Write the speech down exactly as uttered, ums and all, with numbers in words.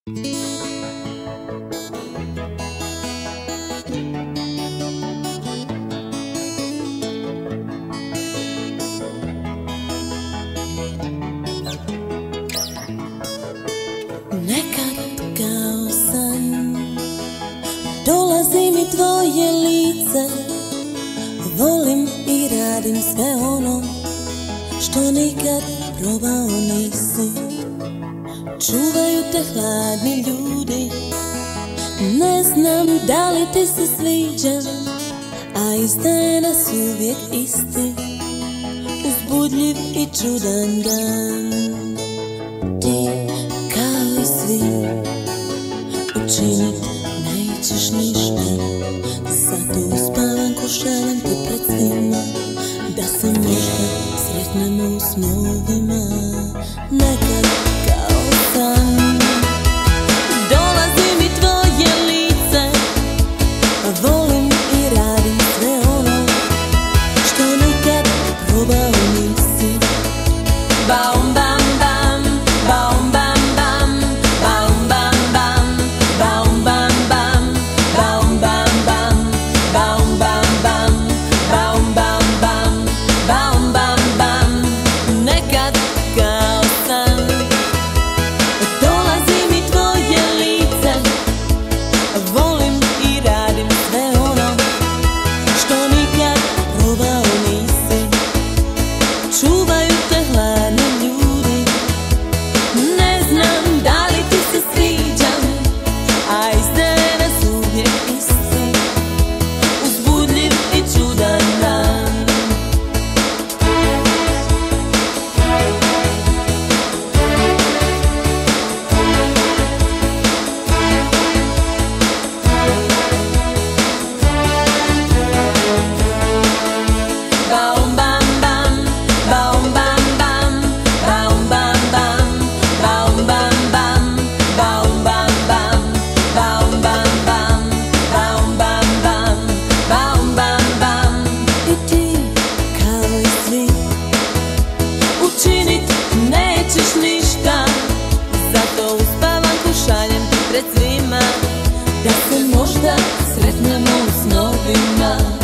Nekad kao san dolazi mi tvoje lice, volim i radim sve ono što nikad probao nisi. Čuvaju te hladni ljudi, ne znam da li ti se sviđam, a iste nas uvijek isti, uzbudljiv i čudan dan. Ti kao i svi učinit nećeš ništa, zato uspavam ko šalim te pred svima, da se možda sretnemo u snovima. Nekad kao san dolazi mi tvoje lice, volim i radim sve ono što nikad probao nisi. Baum bam bam, baum bam bam, baum bam bam, baum bam bam, baum bam bam, baum bam bam, baum bam bam, baum bam bam. Nekad kao san dolazi mi tvoje lice, volim i radim sve ono što nikad probao nisi. Čuvaju te hladni ljudi, ne znam da li ti se sviđam, a iste nas uvijek isti, uzbudljiv i čudan dan. Baum bam bam, baum bam bam, baum bam bam, baum bam bam, baum bam bam, baum bam bam, baum bam bam, baum bam bam. I ti kao i svi učinit nećeš ništa, zato uspavam ko šaljem ti pred svima, da se možda sretnemo u snovima.